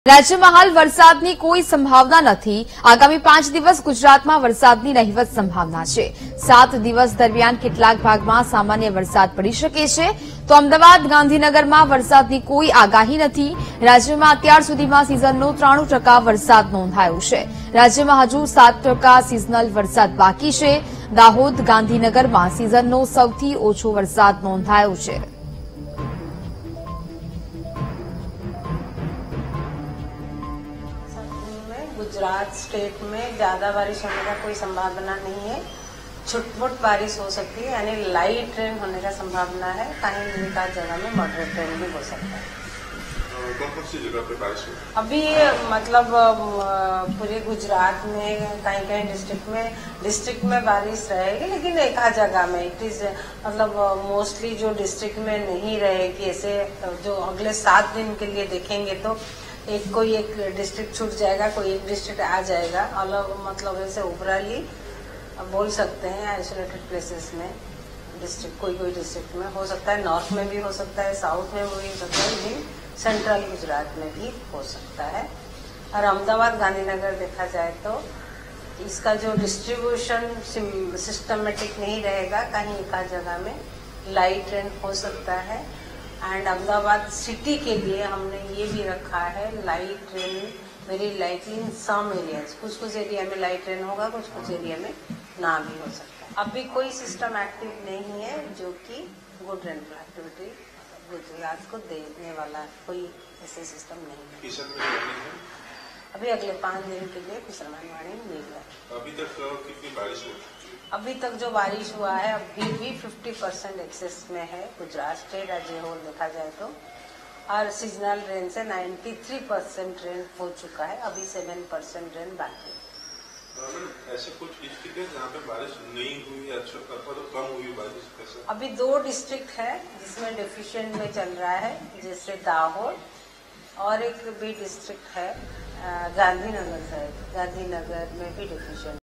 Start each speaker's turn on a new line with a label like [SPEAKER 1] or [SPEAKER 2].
[SPEAKER 1] રાજ્યમાં હાલ વરસાદની કોઈ સંભાવના નથી। આગામી 5 દિવસ ગુજરાતમાં વરસાદની નહિવત સંભાવના છે। 7 દિવસ દરમિયાન કેટલાક ભાગમાં સામાન્ય વરસાદ પડી શકે છે, તો અમદાવાદ, ગાંધીનગરમાં વરસાદની કોઈ આગાહી નથી। રાજ્યમાં અત્યાર સુધીમાં સિઝનનો 93% વરસાદ નોંધાયો છે। રાજ્યમાં હજુ 7% સિઝનલ વરસાદ બાકી છે। દાહોદ, ગાંધીનગરમાં સિઝનનો સૌથી ઓછો વરસાદ નોંધાયો છે।
[SPEAKER 2] गुजरात स्टेट में ज्यादा बारिश होने का कोई संभावना नहीं है। छुटपुट बारिश हो सकती है, यानी लाइट रेन होने का संभावना है। कहीं एक जगह में मॉडरेट रेन भी हो सकता है।
[SPEAKER 3] कौन सी जगह पे बारिश हो?
[SPEAKER 2] अभी मतलब पूरे गुजरात में कहीं डिस्ट्रिक्ट में बारिश रहेगी, लेकिन एक जगह में इट इज मतलब मोस्टली जो डिस्ट्रिक्ट में नहीं रहेगी। ऐसे जो अगले 7 दिन के लिए देखेंगे तो कोई एक डिस्ट्रिक्ट छूट जाएगा, कोई एक डिस्ट्रिक्ट आ जाएगा। अलग मतलब ऐसे ओवरऑली बोल सकते हैं आइसोलेटेड प्लेसेस में डिस्ट्रिक्ट कोई डिस्ट्रिक्ट में हो सकता है। नॉर्थ में भी हो सकता है, साउथ में भी हो सकता है, लेकिन सेंट्रल गुजरात में भी हो सकता है। और अहमदाबाद, गांधीनगर देखा जाए तो इसका जो डिस्ट्रीब्यूशन सिस्टमेटिक नहीं रहेगा। कहीं एक जगह में लाइट रेन हो सकता है। एंड अहमदाबाद सिटी के लिए हमने ये भी रखा है light rain very lightly in some areas. कुछ एरिया में लाइट रेन होगा, कुछ एरिया में ना भी हो सकता है। अभी कोई सिस्टम एक्टिव नहीं है जो कि गुड रेनफॉल एक्टिविटी गुजरात को देने वाला कोई ऐसे सिस्टम नहीं है। अभी अगले 5 दिन के लिए किशनवाड़ी मिल रहा है।
[SPEAKER 3] अभी तक कितनी बारिश हुई?
[SPEAKER 2] अभी तक जो बारिश हुआ है अभी भी 50% एक्सेस में है Gujarat state as a whole देखा जाए तो। और सीजनल रेन से 93% रेन हो चुका है। अभी 7% रेन बाकी है।
[SPEAKER 3] ऐसे कुछ डिस्ट्रिक्ट है जहाँ पे बारिश नहीं हुई, अच्छा तो कम हुई बारिश कैसे?
[SPEAKER 2] अभी 2 डिस्ट्रिक्ट है जिसमें डेफिशिएंट में चल रहा है, जैसे दाहोद और एक भी डिस्ट्रिक्ट है गांधीनगर में भी डेफिशिएंट।